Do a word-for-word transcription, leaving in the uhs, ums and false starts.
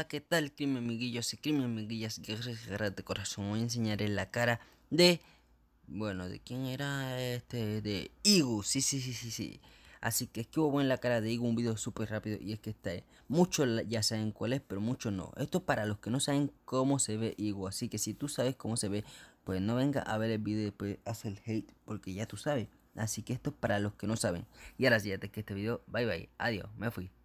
¿qué tal, crimen amiguillos y crimen amiguillas? Guerreras guerreras de corazón. Voy a enseñarles la cara de... Bueno, ¿de quién era este? De Igu, sí, sí, sí, sí, sí. Así que es que hubo en la cara de Igu un video súper rápido. Y es que está... Muchos ya saben cuál es, pero muchos no. Esto es para los que no saben cómo se ve Igu. Así que si tú sabes cómo se ve, pues no venga a ver el video y después haz el hate, porque ya tú sabes. Así que esto es para los que no saben. Y ahora sí, ya te que este video. Bye bye. Adiós. Me fui.